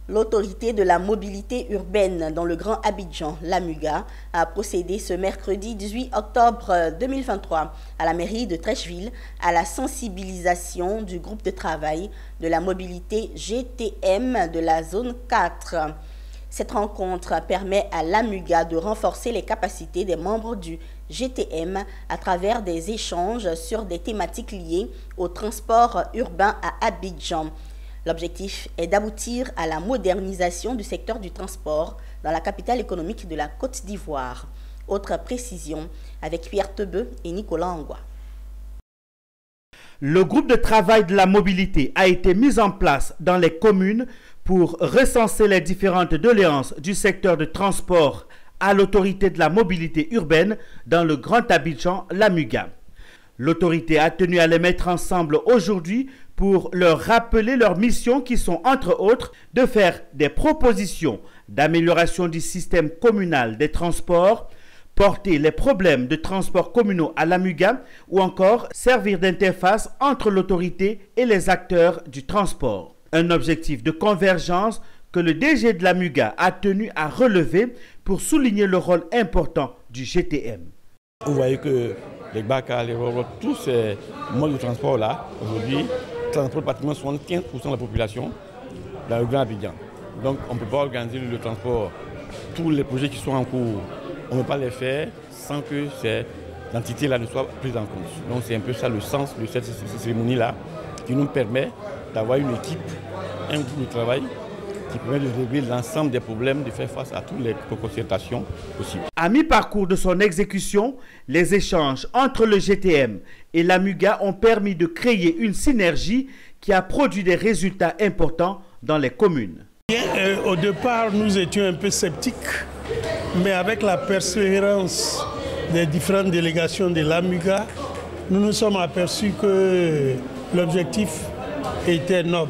L'autorité de la mobilité urbaine dans le Grand Abidjan, l'AMUGA, a procédé ce mercredi 18 octobre 2023 à la mairie de Trècheville à la sensibilisation du groupe de travail de la mobilité GTM de la zone 4. Cette rencontre permet à l'AMUGA de renforcer les capacités des membres du GTM à travers des échanges sur des thématiques liées au transport urbain à Abidjan. L'objectif est d'aboutir à la modernisation du secteur du transport dans la capitale économique de la Côte d'Ivoire. Autre précision avec Pierre Tebeu et Nicolas Angwa. Le groupe de travail de la mobilité a été mis en place dans les communes pour recenser les différentes doléances du secteur de transport à l'autorité de la mobilité urbaine dans le Grand Abidjan, l'AMUGA. L'autorité a tenu à les mettre ensemble aujourd'hui pour leur rappeler leurs missions qui sont, entre autres, de faire des propositions d'amélioration du système communal des transports, porter les problèmes de transports communaux à l'AMUGA ou encore servir d'interface entre l'autorité et les acteurs du transport. Un objectif de convergence que le DG de l'AMUGA a tenu à relever pour souligner le rôle important du GTM. Vous voyez que les BACA, les RORO, tous ces modes de transport-là, aujourd'hui, transportent pratiquement 75% de la population dans le Grand Abidjan. Donc on ne peut pas organiser le transport. Tous les projets qui sont en cours, on ne peut pas les faire sans que ces entités-là ne soient prises en compte. Donc c'est un peu ça le sens de cette cérémonie-là qui nous permet d'avoir une équipe, un groupe de travail qui permet de régler l'ensemble des problèmes, de faire face à toutes les concertations possibles. À mi-parcours de son exécution, les échanges entre le GTM et l'AMUGA ont permis de créer une synergie qui a produit des résultats importants dans les communes. Au départ, nous étions un peu sceptiques, mais avec la persévérance des différentes délégations de l'AMUGA, nous nous sommes aperçus que l'objectif était noble.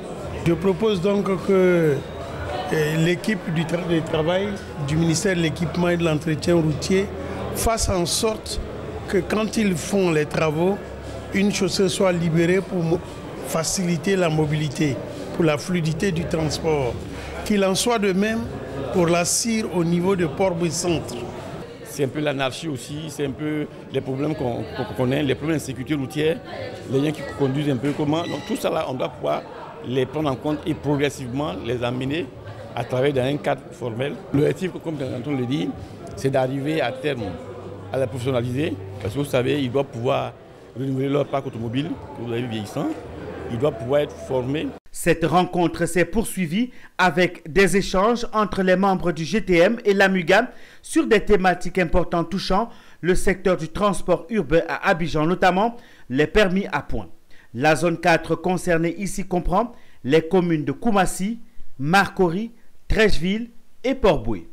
Je propose donc que l'équipe du travail du ministère de l'Équipement et de l'Entretien routier fasse en sorte que quand ils font les travaux, une chaussée soit libérée pour faciliter la mobilité, pour la fluidité du transport. Qu'il en soit de même pour la CIR au niveau de Port-Bouy-Centre. C'est un peu l'anarchie aussi, c'est un peu les problèmes qu'on connaît, les problèmes d'insécurité routière, les gens qui conduisent un peu comment. Donc tout ça là, on doit pouvoir les prendre en compte et progressivement les amener à travers un cadre formel. L'objectif, comme on le dit, c'est d'arriver à terme à la professionnaliser, parce que vous savez, ils doivent pouvoir renouveler leur parc automobile, que vous avez vieillissant, ils doivent pouvoir être formés. Cette rencontre s'est poursuivie avec des échanges entre les membres du GTM et l'AMUGA sur des thématiques importantes touchant le secteur du transport urbain à Abidjan, notamment les permis à points. La zone 4 concernée ici comprend les communes de Koumassi, Marcory, Trècheville et Port-Bouy.